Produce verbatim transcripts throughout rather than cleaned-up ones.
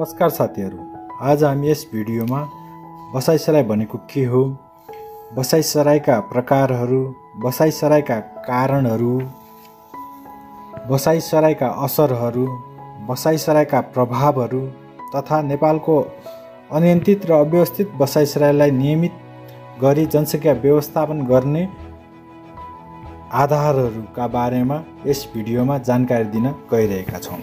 नमस्कार साथीहरू, आज हामी यस भिडियोमा बसाइसराई भनेको के हो, बसाइसराईका प्रकारहरू, बसाइसराईका कारणहरू, बसाइसराईका असरहरू, बसाइसराईका प्रभावहरू तथा नेपालको अनियन्त्रित र अव्यवस्थित बसाइसराईलाई नियमित गरी जनसङ्ख्या व्यवस्थापन गर्ने आधारहरूका बारेमा यस भिडियोमा जानकारी दिन गइरहेका छौँ।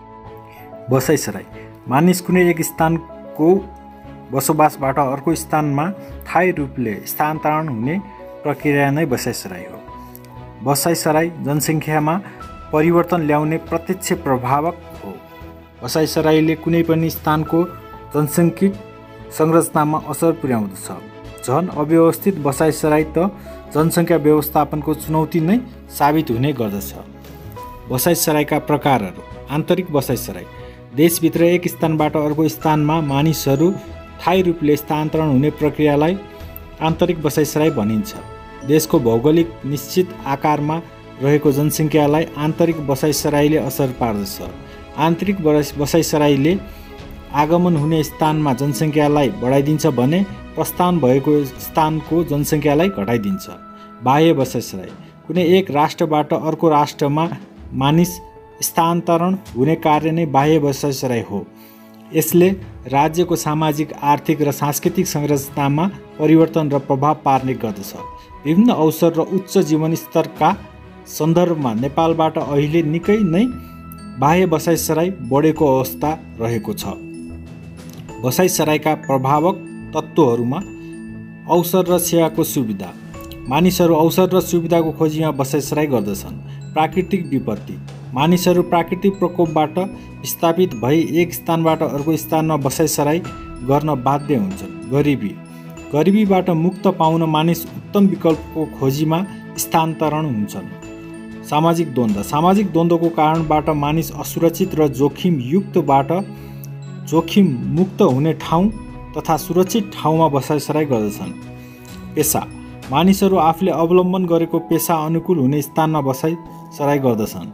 बसाइसराई मानिस कुनै एक स्थानको बसोबासबाट अर्को स्थानमा स्थायी रूपले स्थानान्तरण हुने प्रक्रिया नै बसाइसराई हो। बसाइसराई जनसङ्ख्यामा परिवर्तन ल्याउने प्रत्यक्ष प्रभावक हो। बसाइसराईले कुनै पनि स्थानको जनसङ्ख्यिक संरचनामा असर पुर्याउँदछ। झन अव्यवस्थित बसाइसराई त जनसङ्ख्या व्यवस्थापनको चुनौती नै साबित हुने गर्दछ। बसाइसराईका प्रकारहरू। आन्तरिक बसाइसराई देशभित्र एक स्थानबाट अर्को स्थानमा मानिसहरू स्थायी रूपले स्थानान्तरण हुने प्रक्रियालाई आन्तरिक बसाइसराई भनिन्छ। देशको भौगोलिक निश्चित आकारमा रहेको जनसङ्ख्यालाई आन्तरिक बसाइसराईले असर पार्दछ। आन्तरिक बसाइसराईले आगमन हुने स्थानमा जनसङ्ख्यालाई बढाइदिन्छ भने प्रस्थान भएको स्थानको जनसङ्ख्यालाई घटाइदिन्छ। बाह्य बसाइसराई कुनै एक राष्ट्रबाट अर्को राष्ट्रमा मानिस स्थानान्तरण हुने कार्य नै बाह्य बसाइसराई हो। यसले राज्यको सामाजिक, आर्थिक र सांस्कृतिक संरचनामा परिवर्तन र प्रभाव पार्ने गर्दछ। विभिन्न अवसर र उच्च जीवनस्तरका सन्दर्भमा नेपालबाट अहिले निकै नै बाह्य बसाइसराई बढेको अवस्था रहेको छ। बसाइसराईका प्रभावक तत्त्वहरूमा अवसर र सेवाको सुविधा। मानिसहरू अवसर र सुविधाको खोजीमा बसाइसराई गर्दछन्। प्राकृतिक विपत्ति। मानिसहरू प्राकृतिक प्रकोपबाट विस्थापित भई एक स्थानबाट अर्को स्थानमा बसाइसराई गर्न बाध्य हुन्छन्। गरिबी। गरिबीबाट मुक्त पाउन मानिस उत्तम विकल्पको खोजीमा स्थानान्तरण हुन्छन्। सामाजिक द्वन्द्व। सामाजिक द्वन्द्वको कारणबाट मानिस असुरक्षित र जोखिमयुक्तबाट जोखिम मुक्त हुने ठाउँ तथा सुरक्षित ठाउँमा बसाइसराई गर्दछन्। पेसा। मानिसहरू आफूले अवलम्बन गरेको पेसा अनुकूल हुने स्थानमा बसाइसराई गर्दछन्।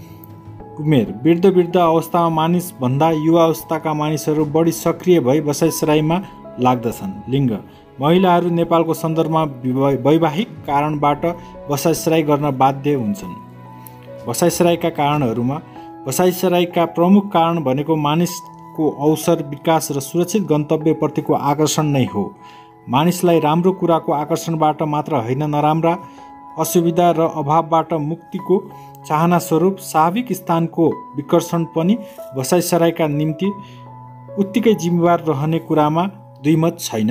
उमेर। वृद्ध वृद्ध अवस्थामा मानिसभन्दा युवा अवस्थाका मानिसहरू बढी सक्रिय भई बसाइसराईमा लाग्दछन्। लिङ्ग। महिलाहरू नेपालको सन्दर्भमा वैवाहिक कारणबाट बसाइसराई गर्न बाध्य हुन्छन्। बसाइसराईका कारणहरूमा बसाइसराईका प्रमुख कारण भनेको मानिसको अवसर, विकास र सुरक्षित गन्तव्यप्रतिको आकर्षण नै हो। मानिसलाई राम्रो कुराको आकर्षणबाट मात्र होइन, नराम्रा, असुविधा र अभावबाट मुक्तिको चाहना स्वरूप स्वाभाविक स्थानको विकर्षण पनि बसाइसराईका निम्ति उत्तिकै जिम्मेवार रहने कुरामा दुईमत छैन।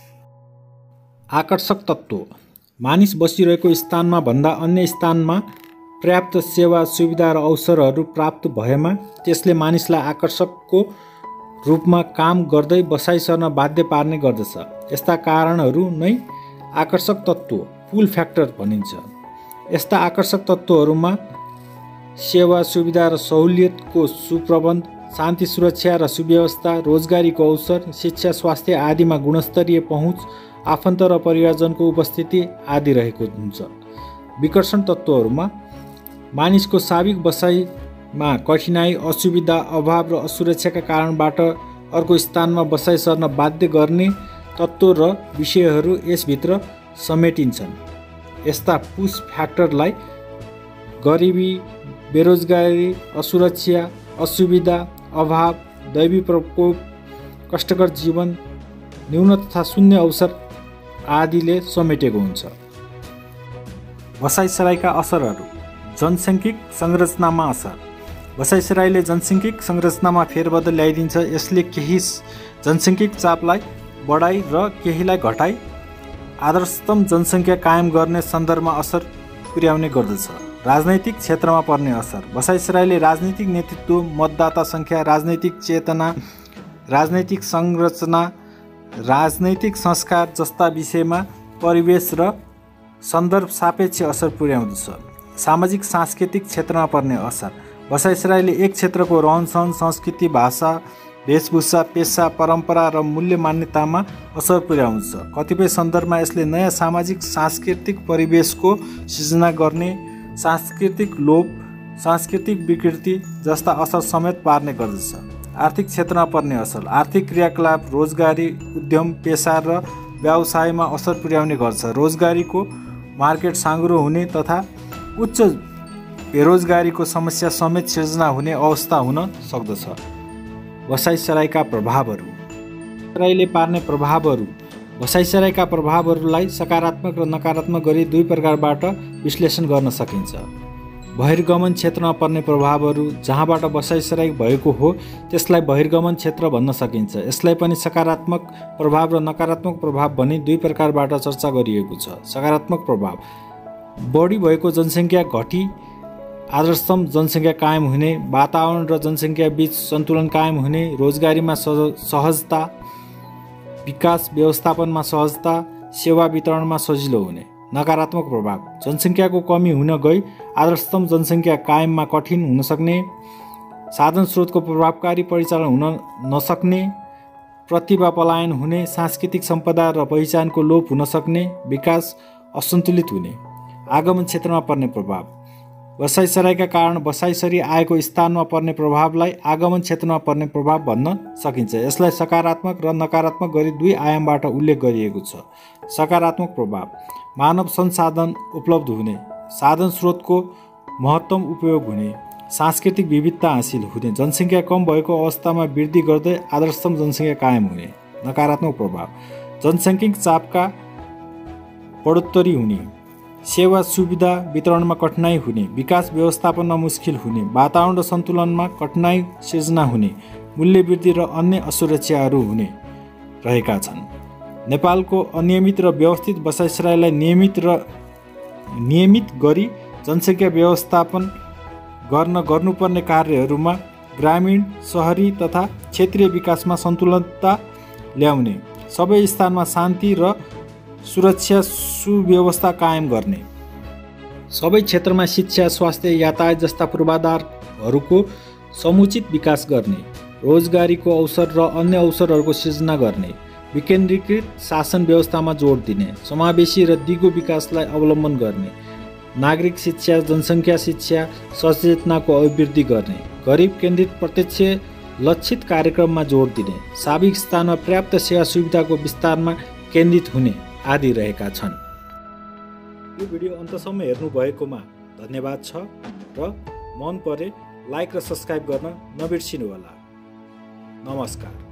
आकर्षक तत्त्व। मानिस बसिरहेको स्थानमा भन्दा अन्य स्थानमा पर्याप्त सेवा, सुविधा र अवसरहरू प्राप्त भएमा त्यसले मानिसलाई आकर्षकको रूपमा काम गर्दै बसाइ सर्न बाध्य पार्ने गर्दछ। यस्ता कारणहरू नै आकर्षक तत्त्व, पुल फ्याक्टर भनिन्छ। यस्ता आकर्षक तत्त्वहरूमा सेवा, सुविधा र सहुलियतको सुप्रबन्ध, शान्ति, सुरक्षा र सुव्यवस्था, रोजगारीको अवसर, शिक्षा, स्वास्थ्य आदिमा गुणस्तरीय पहुँच, आफन्त र परिवारजनको उपस्थिति आदि रहेको हुन्छ। विकर्षण तत्त्वहरूमा मानिसको स्वाभाविक बसाइमा कठिनाई, असुविधा, अभाव र असुरक्षाका कारणबाट अर्को स्थानमा बसाइ सर्न बाध्य गर्ने तत्त्व र विषयहरू यसभित्र समेटिन्छन्। यस्ता पुश फ्याक्टरलाई गरिबी, बेरोजगारी, असुरक्षा, असुविधा, अभाव, दैवी प्रकोप, कष्टकर जीवन, न्यून तथा शून्य अवसर आदिले समेटेको हुन्छ। बसाइसराईका असरहरू। जनसङ्ख्यिक संरचनामा असर। बसाइसराईले जनसङ्ख्यिक संरचनामा फेरबदल ल्याइदिन्छ। यसले केही जनसङ्ख्यिक चापलाई बढाई र केहीलाई घटाई आदर्शतम जनसङ्ख्या कायम गर्ने सन्दर्भमा असर पुर्याउने गर्दछ। राजनैतिक क्षेत्रमा पर्ने असर। बसाइसराईले राजनीतिक नेतृत्व, मतदाता सङ्ख्या, राजनैतिक चेतना, राजनैतिक संरचना, राजनैतिक संस्कार जस्ता विषयमा परिवेश र सन्दर्भ सापेक्ष असर पुर्याउँदछ। सामाजिक सांस्कृतिक क्षेत्रमा पर्ने असर। बसाइसराईले एक क्षेत्रको रहनसहन, संस्कृति, भाषा, वेशभूषा, पेसा, परम्परा र मूल्य मान्यतामा असर पुर्याउँछ। कतिपय सन्दर्भमा यसले नयाँ सामाजिक सांस्कृतिक परिवेशको सृजना गर्ने, सांस्कृतिक लोप, सांस्कृतिक विकृति जस्ता असर समेत पार्ने गर्दछ। आर्थिक क्षेत्रमा पर्ने असर। आर्थिक क्रियाकलाप रोजगारी, उद्यम, पेसा र व्यवसायमा असर पुर्याउने गर्छ। रोजगारीको मार्केट साँघुरो हुने तथा उच्च बेरोजगारीको समस्या समेत सिर्जना हुने अवस्था हुन सक्दछ। बसाइसराईका प्रभावहरू। बसाइसराईले पार्ने प्रभावहरू। बसाइसराईका प्रभावहरूलाई सकारात्मक र नकारात्मक गरी दुई प्रकारबाट विश्लेषण गर्न सकिन्छ। बहिर्गमन क्षेत्रमा पर्ने प्रभावहरू। जहाँबाट बसाइसराई भएको हो त्यसलाई बहिर्गमन क्षेत्र भन्न सकिन्छ। यसलाई पनि सकारात्मक प्रभाव र नकारात्मक प्रभाव भनी दुई प्रकारबाट चर्चा गरिएको छ। सकारात्मक प्रभाव। बढी भएको जनसङ्ख्या घटी आदर्शतम जनसङ्ख्या कायम हुने, वातावरण र जनसङ्ख्या बीच सन्तुलन कायम हुने, रोजगारीमा सहजता, विकास व्यवस्थापनमा सहजता, सेवा वितरणमा सजिलो हुने। नकारात्मक प्रभाव। जनसङ्ख्याको कमी हुन गई आदर्शतम जनसङ्ख्या कायममा कठिन हुन सक्ने, साधन स्रोतको प्रभावकारी परिचालन हुन नसक्ने, प्रतिभा पलायन हुने, सांस्कृतिक सम्पदा र पहिचानको लोप हुन सक्ने, विकास असन्तुलित हुने। आगमन क्षेत्रमा पर्ने प्रभाव। बसाइसराईका कारण बसाइसरी आएको स्थानमा पर्ने प्रभावलाई आगमन क्षेत्रमा पर्ने प्रभाव भन्न सकिन्छ। यसलाई सकारात्मक र नकारात्मक गरी दुई आयामबाट उल्लेख गरिएको छ। सकारात्मक प्रभाव। मानव संसाधन उपलब्ध हुने, साधन स्रोतको महत्तम उपयोग हुने, सांस्कृतिक विविधता हासिल हुने, जनसङ्ख्या कम भएको अवस्थामा वृद्धि गर्दै आदर्शतम जनसङ्ख्या कायम हुने। नकारात्मक प्रभाव। जनसङ्ख्यिक चापका बढोत्तरी हुने, सेवा सुविधा वितरणमा कठिनाइ हुने, विकास व्यवस्थापनमा मुस्किल हुने, वातावरण र सन्तुलनमा कठिनाइ सिर्जना हुने, मूल्य वृद्धि र अन्य असुरक्षाहरू हुने रहेका छन्। नेपालको अनियमित र व्यवस्थित बसाइसराईलाई नियमित र नियमित गरी जनसङ्ख्या व्यवस्थापन गर्न गर्नुपर्ने कार्यहरूमा ग्रामीण, सहरी तथा क्षेत्रीय विकासमा सन्तुलनता ल्याउने, सबै स्थानमा शान्ति र सुरक्षा सुव्यवस्था कायम गर्ने, सबै क्षेत्रमा शिक्षा, स्वास्थ्य, यातायात जस्ता पूर्वाधारहरूको समुचित विकास गर्ने, रोजगारीको अवसर र अन्य अवसरहरूको सिर्जना गर्ने, विकेन्द्रीकृत शासन व्यवस्थामा जोड दिने, समावेशी र दिगो विकासलाई अवलम्बन गर्ने, नागरिक शिक्षा, जनसङ्ख्या शिक्षा, सचेतनाको अभिवृद्धि गर्ने, गरिब केन्द्रित प्रत्यक्ष लक्षित कार्यक्रममा जोड दिने, साविक स्थानमा पर्याप्त सेवा सुविधाको विस्तारमा केन्द्रित हुने आदि रहेका छन्। यो भिडियो अन्तसम्म हेर्नु भएकोमा धन्यवाद छ र मन परे लाइक र सब्स्क्राइब गर्न नबिर्सिनुहोला। नमस्कार।